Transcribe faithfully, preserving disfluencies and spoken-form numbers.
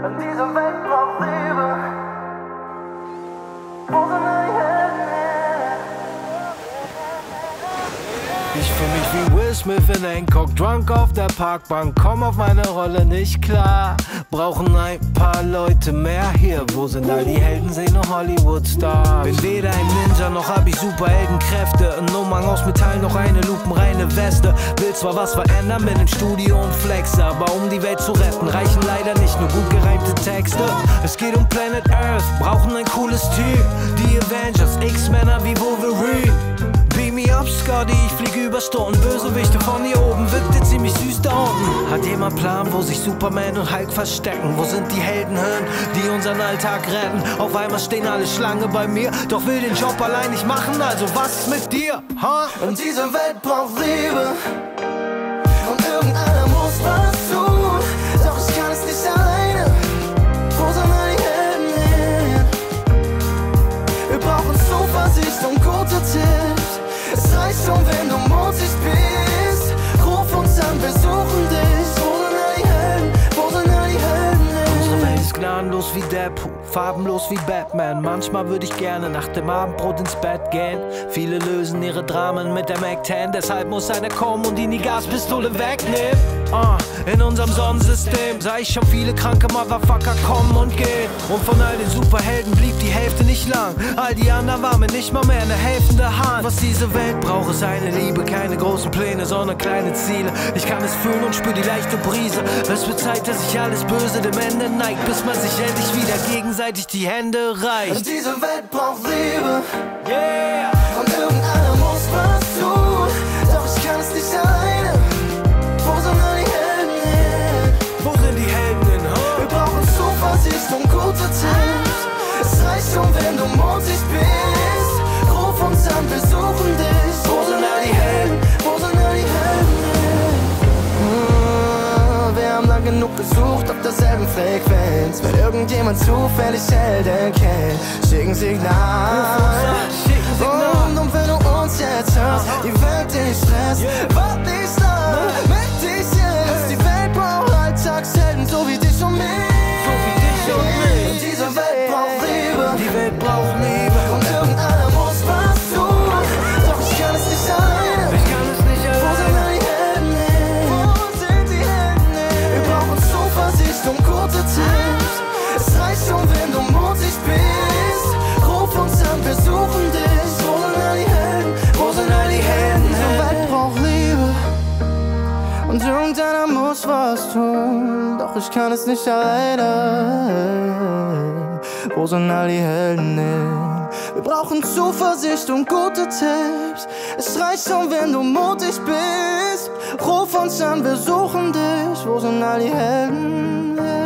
Und diese Welt braucht Liebe. Wo sind all die Helden? Ich fühl mich wie Will Smith in Hancock, drunk auf der Parkbank, komm auf meine Rolle nicht klar. Brauchen ein paar Leute mehr hier, wo sind all die Helden, sehen nur Hollywood-Stars. Bin weder ein Ninja, noch hab ich Superheldenkräfte, ein Umhang aus Metall, noch eine lupenreine Weste. Will zwar was verändern mit dem Studio und Flex, aber um die Welt zu retten, reichen leider nicht nur gut gereimte Texte. Es geht um Planet Earth, brauchen ein cooles Team, die Avengers, X-Männer wie Wolverine. Beam me up, Scotty, ich flieg über Stunden. Bösewichte von hier oben, wirkt dir ziemlich süß da unten. Hat jemand Plan, wo sich Superman und Hulk verstecken? Wo sind die Heldenhirn, die unseren Alltag retten? Auf einmal stehen alle Schlange bei mir, doch will den Job allein nicht machen, also was ist mit dir? Huh? Und diese Welt braucht Liebe. Und irgendeiner muss was tun. Doch ich kann es nicht alleine. Wo sind all die Helden hin? Wir brauchen Zuversicht und gute Tipps. Es reicht schon, wenn du mutig bist. Ruf uns an, wir suchen dich. Wo sind all die Helden? Wo sind all die Helden hin? Unsere Welt ist gnadenlos wie Deadpool, farbenlos wie Batman. Manchmal würde ich gerne nach dem Abendbrot ins Bett gehen. Viele lösen ihre Dramen mit der Mac zehn, deshalb muss einer kommen und ihnen die Gaspistole wegnehmen. Uh, in unserem Sonnensystem sah ich schon viele kranke Motherfucker kommen und gehen. Und von all den Superhelden blieb die Hälfte nicht lang. All die anderen waren mir nicht mal mehr eine helfende Hand. Was diese Welt braucht, ist eine Liebe, keine großen Pläne, sondern kleine Ziele. Ich kann es fühlen und spür die leichte Brise. Es wird Zeit, dass sich alles Böse dem Ende neigt, bis man sich endlich wieder gegenseitig die Hände reicht. Und diese Welt braucht Liebe. Yeah! Und irgendeiner muss was tun. Doch ich kann es nicht alleine. Wo sind all die Helden hin? Wo sind die Helden hin, huh? Wir brauchen Zuversicht und gute Tipps. Es reicht schon, wenn du mutig bist. Ruf uns an, wir suchen dich. Wo sind all die Helden? Wo sind all die Helden hin? Hm, wir haben lang genug gesucht auf derselben Frequenz. Wenn irgendjemand zufällig Helden kennt, schicken Signal. Und, und wenn du uns jetzt hörst, die Welt dich stresst, wart nicht lang, meld dich jetzt. Die Welt braucht Alltagshelden, so wie dich und mich. So wie dich und mich. Und diese Welt braucht Liebe. Die Welt braucht Liebe. Und irgendeiner muss was tun. Doch ich kann es nicht alleine. Ich kann es nicht Wo sind alleine. all die Helden hin? Wo sind die Helden hin? Wir brauchen Zuversicht und gute Tipps. Es reicht schon, wenn du mutig bist. Ruf uns an, wir suchen dich. Wo sind all die Helden? Wo sind all die Helden hin? Die Welt braucht Liebe. Und irgendeiner muss was tun. Doch ich kann es nicht alleine. Wo sind all die Helden hin? Wir brauchen Zuversicht und gute Tipps. Es reicht schon, wenn du mutig bist. Ruf uns an, wir suchen dich. Wo sind all die Helden hin?